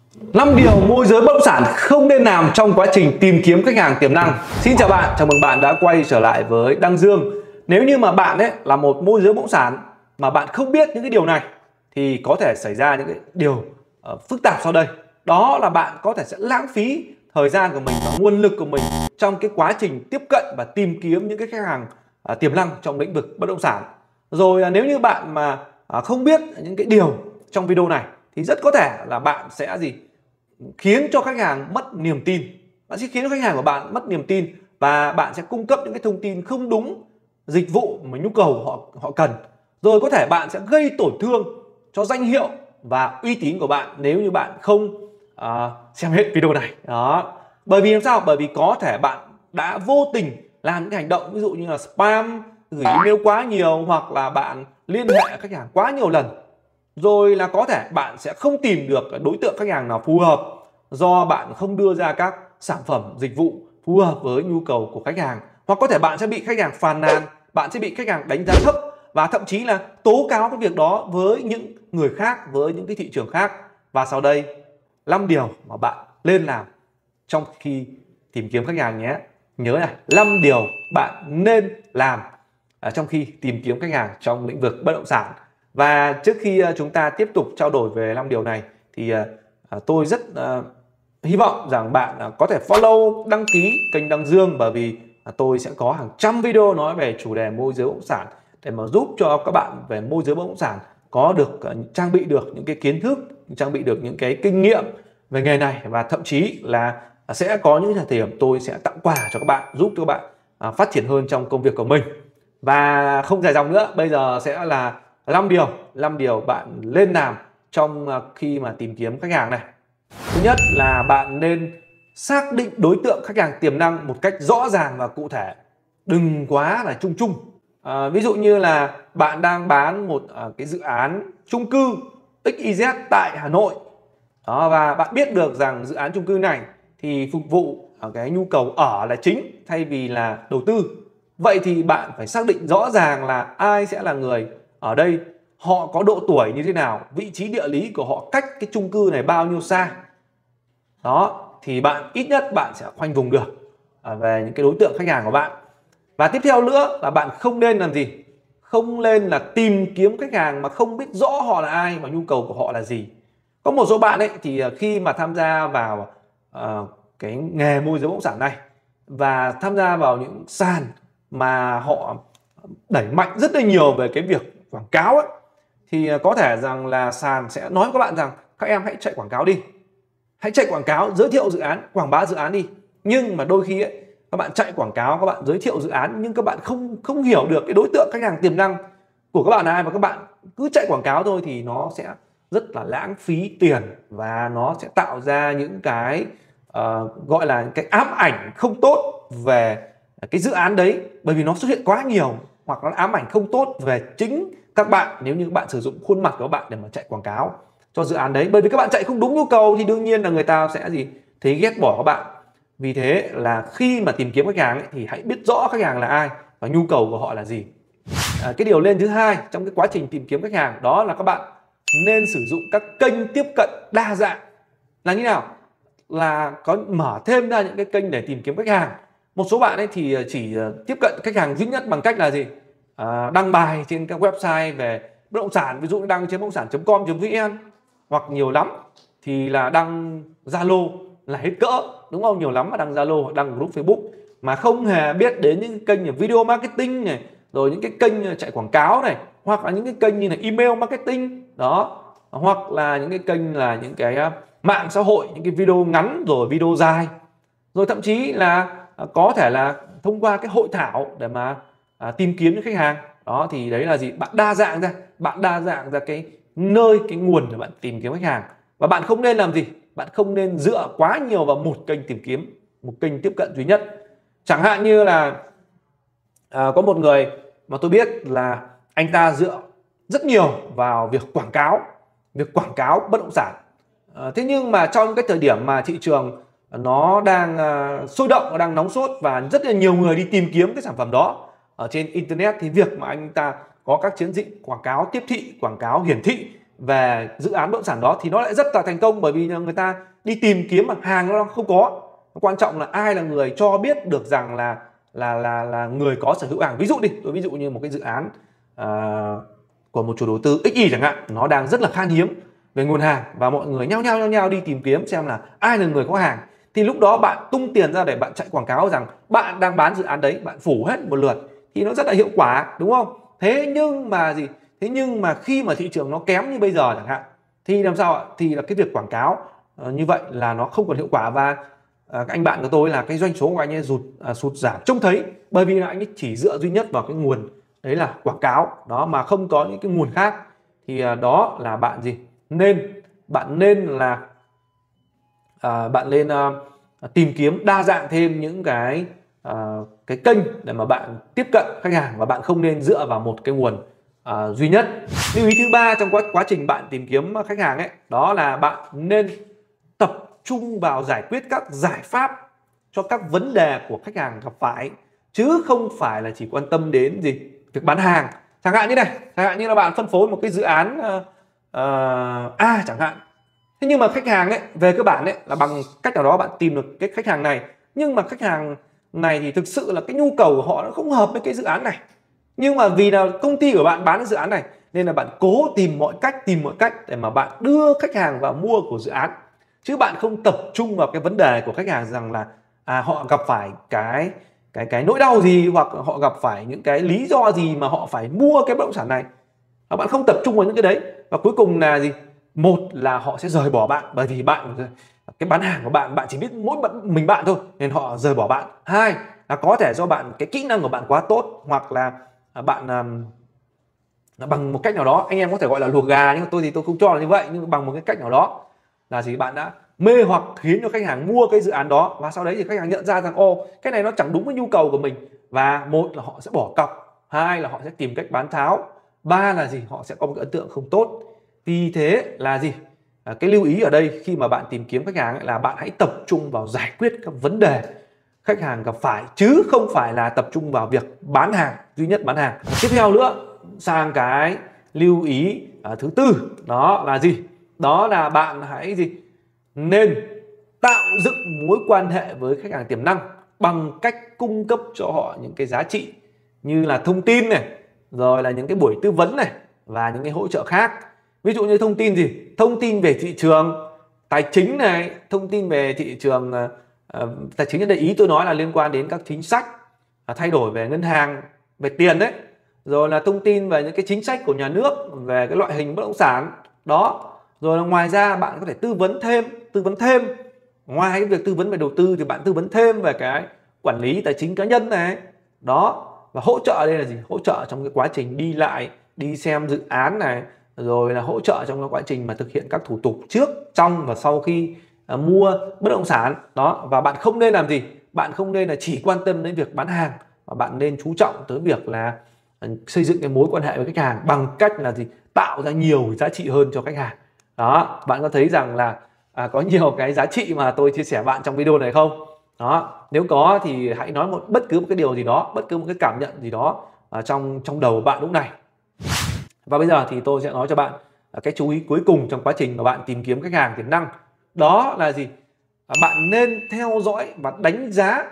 5 điều môi giới bất động sản không nên làm trong quá trình tìm kiếm khách hàng tiềm năng. Xin chào bạn, chào mừng bạn đã quay trở lại với Đăng Dương. Nếu như mà bạn ấy là một môi giới bất động sản mà bạn không biết những cái điều này thì có thể xảy ra những cái điều phức tạp sau đây. Đó là bạn có thể sẽ lãng phí thời gian của mình và nguồn lực của mình trong cái quá trình tiếp cận và tìm kiếm những cái khách hàng tiềm năng trong lĩnh vực bất động sản. Rồi nếu như bạn mà không biết những cái điều trong video này thì rất có thể là bạn sẽ khiến cho khách hàng mất niềm tin. Bạn sẽ khiến cho khách hàng của bạn mất niềm tin và bạn sẽ cung cấp những cái thông tin không đúng dịch vụ mà nhu cầu họ cần. Rồi có thể bạn sẽ gây tổn thương cho danh hiệu và uy tín của bạn nếu như bạn không xem hết video này. Đó. Bởi vì làm sao? Bởi vì có thể bạn đã vô tình làm những hành động ví dụ như là spam, gửi email quá nhiều, hoặc là bạn liên hệ khách hàng quá nhiều lần. Rồi là có thể bạn sẽ không tìm được đối tượng khách hàng nào phù hợp do bạn không đưa ra các sản phẩm dịch vụ phù hợp với nhu cầu của khách hàng. Hoặc có thể bạn sẽ bị khách hàng phàn nàn, bạn sẽ bị khách hàng đánh giá thấp và thậm chí là tố cáo cái việc đó với những người khác, với những cái thị trường khác. Và sau đây 5 điều mà bạn nên làm trong khi tìm kiếm khách hàng nhé. Nhớ này, 5 điều bạn nên làm trong khi tìm kiếm khách hàng trong lĩnh vực bất động sản. Và trước khi chúng ta tiếp tục trao đổi về 5 điều này thì tôi rất hy vọng rằng bạn có thể follow, đăng ký kênh Đăng Dương, bởi vì tôi sẽ có hàng trăm video nói về chủ đề môi giới bất động sản để mà giúp cho các bạn về môi giới bất động sản có được trang bị được những cái kiến thức, trang bị được những cái kinh nghiệm về nghề này, và thậm chí là sẽ có những thời điểm tôi sẽ tặng quà cho các bạn, giúp cho các bạn phát triển hơn trong công việc của mình. Và không dài dòng nữa, bây giờ sẽ là 5 điều bạn nên làm trong khi mà tìm kiếm khách hàng này. Thứ nhất là bạn nên xác định đối tượng khách hàng tiềm năng một cách rõ ràng và cụ thể. Đừng quá là chung chung. Ví dụ như là bạn đang bán một cái dự án chung cư XYZ tại Hà Nội. Đó, và bạn biết được rằng dự án chung cư này thì phục vụ cái nhu cầu ở là chính thay vì là đầu tư. Vậy thì bạn phải xác định rõ ràng là ai sẽ là người ở đây, họ có độ tuổi như thế nào, vị trí địa lý của họ cách cái chung cư này bao nhiêu xa. Đó, thì bạn ít nhất bạn sẽ khoanh vùng được về những cái đối tượng khách hàng của bạn. Và tiếp theo nữa là bạn không nên làm gì? Không nên là tìm kiếm khách hàng mà không biết rõ họ là ai và nhu cầu của họ là gì. Có một số bạn ấy thì khi mà tham gia vào cái nghề môi giới bất động sản này và tham gia vào những sàn mà họ đẩy mạnh rất là nhiều về cái việc quảng cáo ấy, thì có thể rằng là sàn sẽ nói với các bạn rằng các em hãy chạy quảng cáo đi, hãy chạy quảng cáo giới thiệu dự án, quảng bá dự án đi. Nhưng mà đôi khi ấy, các bạn chạy quảng cáo, các bạn giới thiệu dự án nhưng các bạn không hiểu được cái đối tượng khách hàng tiềm năng của các bạn là ai, và các bạn cứ chạy quảng cáo thôi thì nó sẽ rất là lãng phí tiền và nó sẽ tạo ra những cái gọi là cái ám ảnh không tốt về cái dự án đấy, bởi vì nó xuất hiện quá nhiều, hoặc nó ám ảnh không tốt về chính các bạn nếu như các bạn sử dụng khuôn mặt của các bạn để mà chạy quảng cáo cho dự án đấy. Bởi vì các bạn chạy không đúng nhu cầu thì đương nhiên là người ta sẽ thấy ghét bỏ các bạn. Vì thế là khi mà tìm kiếm khách hàng ấy, thì hãy biết rõ khách hàng là ai và nhu cầu của họ là gì. Cái điều lên thứ hai trong cái quá trình tìm kiếm khách hàng đó là các bạn nên sử dụng các kênh tiếp cận đa dạng. Là như nào? Là có mở thêm ra những cái kênh để tìm kiếm khách hàng. Một số bạn ấy thì chỉ tiếp cận khách hàng duy nhất bằng cách là đăng bài trên các website về bất động sản, ví dụ đăng trên bất động sản.com.vn, hoặc nhiều lắm thì là đăng Zalo là hết cỡ, đúng không? Nhiều lắm mà đăng Zalo, đăng group Facebook mà không hề biết đến những kênh như video marketing này, rồi những cái kênh chạy quảng cáo này, hoặc là những cái kênh như là email marketing đó, hoặc là những cái kênh là những cái mạng xã hội, những cái video ngắn rồi video dài, rồi thậm chí là có thể là thông qua cái hội thảo để mà tìm kiếm những khách hàng. Đó thì đấy là bạn đa dạng ra cái nơi, cái nguồn để bạn tìm kiếm khách hàng. Và bạn không nên làm gì? Bạn không nên dựa quá nhiều vào một kênh tìm kiếm, một kênh tiếp cận duy nhất. Chẳng hạn như là có một người mà tôi biết là anh ta dựa rất nhiều vào việc quảng cáo bất động sản. Thế nhưng mà trong cái thời điểm mà thị trường nó đang sôi động, nó đang nóng sốt và rất là nhiều người đi tìm kiếm cái sản phẩm đó ở trên internet, thì việc mà anh ta có các chiến dịch quảng cáo tiếp thị, quảng cáo hiển thị về dự án bất động sản đó thì nó lại rất là thành công, bởi vì người ta đi tìm kiếm mà hàng nó không có. Quan trọng là ai là người cho biết được rằng là người có sở hữu hàng. Ví dụ đi, tôi ví dụ như một cái dự án của một chủ đầu tư XY chẳng hạn, nó đang rất là khan hiếm về nguồn hàng và mọi người nhao nhao đi tìm kiếm xem là ai là người có hàng, thì lúc đó bạn tung tiền ra để bạn chạy quảng cáo rằng bạn đang bán dự án đấy, bạn phủ hết một lượt thì nó rất là hiệu quả, đúng không? Thế nhưng mà gì? Thế nhưng mà khi mà thị trường nó kém như bây giờ chẳng hạn thì làm sao ạ? Thì là cái việc quảng cáo như vậy là nó không còn hiệu quả, và các anh bạn của tôi là cái doanh số của anh ấy sụt giảm trông thấy, bởi vì là anh ấy chỉ dựa duy nhất vào cái nguồn đấy là quảng cáo đó, mà không có những cái nguồn khác. Thì đó là bạn gì? Bạn nên tìm kiếm đa dạng thêm những cái kênh để mà bạn tiếp cận khách hàng, và bạn không nên dựa vào một cái nguồn duy nhất. Lưu ý thứ ba trong quá trình bạn tìm kiếm khách hàng ấy, đó là bạn nên tập trung vào giải quyết các giải pháp cho các vấn đề của khách hàng gặp phải, chứ không phải là chỉ quan tâm đến gì việc bán hàng. Chẳng hạn như này, chẳng hạn như là bạn phân phối một cái dự án A chẳng hạn. Thế nhưng mà khách hàng ấy, về cơ bản ấy là bằng cách nào đó bạn tìm được cái khách hàng này, nhưng mà khách hàng này thì thực sự là cái nhu cầu của họ nó không hợp với cái dự án này. Nhưng mà vì là công ty của bạn bán cái dự án này nên là bạn cố tìm mọi cách để mà bạn đưa khách hàng vào mua của dự án, chứ bạn không tập trung vào cái vấn đề của khách hàng rằng là họ gặp phải cái nỗi đau gì, hoặc họ gặp phải những cái lý do gì mà họ phải mua cái bất động sản này. Và bạn không tập trung vào những cái đấy, và cuối cùng là gì? Một là họ sẽ rời bỏ bạn, bởi vì cái bán hàng của bạn chỉ biết mỗi mình bạn thôi nên họ rời bỏ bạn. Hai là có thể do cái kỹ năng của bạn quá tốt, hoặc là bạn bằng một cách nào đó, anh em có thể gọi là luộc gà, nhưng mà tôi thì tôi không cho là như vậy, nhưng bằng một cái cách nào đó là gì, bạn đã mê hoặc khiến cho khách hàng mua cái dự án đó, và sau đấy thì khách hàng nhận ra rằng cái này nó chẳng đúng với nhu cầu của mình, và một là họ sẽ bỏ cọc, hai là họ sẽ tìm cách bán tháo, ba là gì, họ sẽ có một cái ấn tượng không tốt. Vì thế là gì, cái lưu ý ở đây khi mà bạn tìm kiếm khách hàng ấy, là bạn hãy tập trung vào giải quyết các vấn đề khách hàng gặp phải, chứ không phải là tập trung vào việc bán hàng, duy nhất bán hàng. Tiếp theo nữa, sang cái lưu ý thứ tư, đó là gì? Đó là bạn hãy nên tạo dựng mối quan hệ với khách hàng tiềm năng bằng cách cung cấp cho họ những cái giá trị như là thông tin này, rồi là những cái buổi tư vấn này, và những cái hỗ trợ khác. Ví dụ như thông tin gì? Thông tin về thị trường tài chính này, thông tin về thị trường tài chính ở đây ý tôi nói là liên quan đến các chính sách thay đổi về ngân hàng, về tiền đấy, rồi là thông tin về những cái chính sách của nhà nước về cái loại hình bất động sản đó. Rồi là ngoài ra bạn có thể tư vấn thêm ngoài cái việc tư vấn về đầu tư thì bạn tư vấn thêm về cái quản lý tài chính cá nhân này đó. Và hỗ trợ ở đây là gì? Hỗ trợ trong cái quá trình đi lại, đi xem dự án này, rồi là hỗ trợ trong cái quá trình mà thực hiện các thủ tục trước, trong và sau khi mua bất động sản đó. Và bạn không nên làm gì? Bạn không nên là chỉ quan tâm đến việc bán hàng, mà bạn nên chú trọng tới việc là xây dựng cái mối quan hệ với khách hàng bằng cách là gì? Tạo ra nhiều giá trị hơn cho khách hàng. Đó, bạn có thấy rằng là có nhiều cái giá trị mà tôi chia sẻ bạn trong video này không? Đó, nếu có thì hãy nói bất cứ một cái điều gì đó, bất cứ một cái cảm nhận gì đó trong đầu bạn lúc này. Và bây giờ thì tôi sẽ nói cho bạn cái chú ý cuối cùng trong quá trình mà bạn tìm kiếm khách hàng tiềm năng. Đó là gì? Bạn nên theo dõi và đánh giá,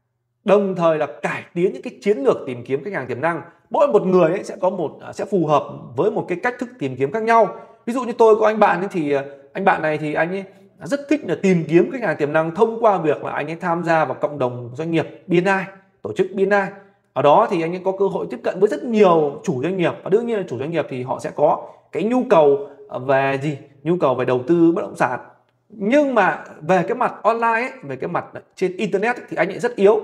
đồng thời là cải tiến những cái chiến lược tìm kiếm khách hàng tiềm năng. Mỗi một người ấy sẽ phù hợp với một cái cách thức tìm kiếm khác nhau. Ví dụ như tôi có anh bạn ấy, thì anh bạn này thì anh ấy rất thích là tìm kiếm khách hàng tiềm năng thông qua việc là anh ấy tham gia vào cộng đồng doanh nghiệp BNI, tổ chức BNI. Ở đó thì anh ấy có cơ hội tiếp cận với rất nhiều chủ doanh nghiệp, và đương nhiên là chủ doanh nghiệp thì họ sẽ có cái nhu cầu về gì? Nhu cầu về đầu tư bất động sản. Nhưng mà về cái mặt online ấy, về cái mặt trên internet ấy, thì anh ấy rất yếu.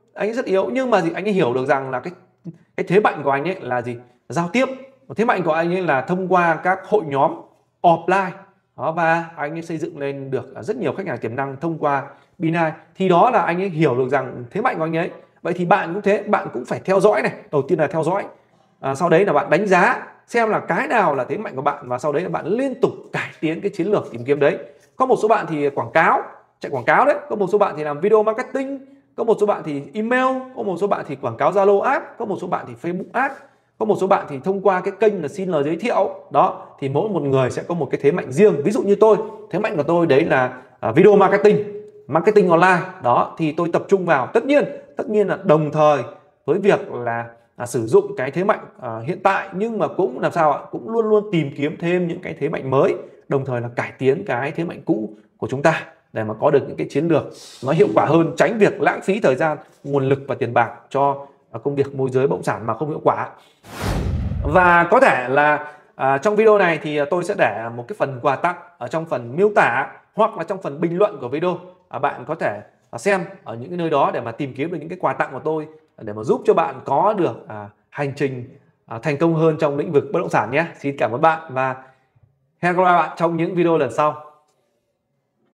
Nhưng mà anh ấy hiểu được rằng là cái thế mạnh của anh ấy là gì? Giao tiếp. Thế mạnh của anh ấy là thông qua các hội nhóm offline đó, và anh ấy xây dựng lên được rất nhiều khách hàng tiềm năng thông qua BNI. Thì đó là anh ấy hiểu được rằng thế mạnh của anh ấy. Vậy thì bạn cũng thế, bạn cũng phải theo dõi này. Đầu tiên là theo dõi, sau đấy là bạn đánh giá xem là cái nào là thế mạnh của bạn, và sau đấy là bạn liên tục cải tiến cái chiến lược tìm kiếm đấy. Có một số bạn thì chạy quảng cáo đấy, có một số bạn thì làm video marketing, có một số bạn thì email, có một số bạn thì quảng cáo Zalo Ads, có một số bạn thì Facebook Ads. Có một số bạn thì thông qua cái kênh là xin lời giới thiệu đó, thì mỗi một người sẽ có một cái thế mạnh riêng. Ví dụ như tôi, thế mạnh của tôi đấy là video marketing online đó, thì tôi tập trung vào, tất nhiên là đồng thời với việc là sử dụng cái thế mạnh hiện tại, nhưng mà cũng làm sao ạ, cũng luôn luôn tìm kiếm thêm những cái thế mạnh mới, đồng thời là cải tiến cái thế mạnh cũ của chúng ta để mà có được những cái chiến lược nó hiệu quả hơn, tránh việc lãng phí thời gian, nguồn lực và tiền bạc cho công việc môi giới bất động sản mà không hiệu quả. Và có thể là trong video này thì tôi sẽ để một cái phần quà tặng ở trong phần miêu tả hoặc là trong phần bình luận của video. Bạn có thể xem ở những cái nơi đó để mà tìm kiếm được những cái quà tặng của tôi, để mà giúp cho bạn có được hành trình thành công hơn trong lĩnh vực bất động sản nhé. Xin cảm ơn bạn và hẹn gặp lại bạn trong những video lần sau.